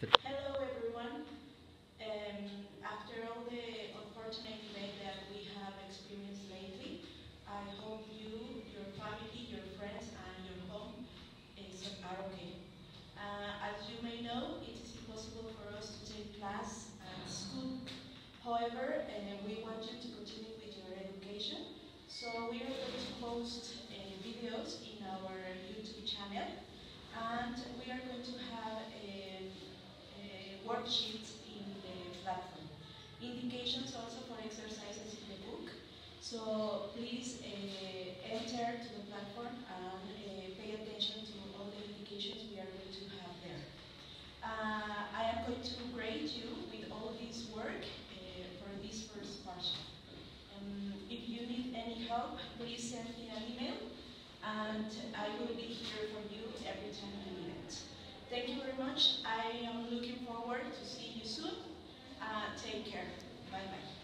Hello everyone. After all the unfortunate event that we have experienced lately, I hope you, your family, your friends, and your home are okay. As you may know, it is impossible for us to take class at school. However, we want you to continue with your education, so we are going to post videos in our YouTube channel, and we are going to have worksheets in the platform. Indications also for exercises in the book. So please enter to the platform and pay attention to all the indications we are going to have there. I am going to grade you with all this work for this first portion. If you need any help, please send me an email, and I will be here for you every time you need it. Thank you very much. I am looking forward to see you soon. Take care. Bye-bye.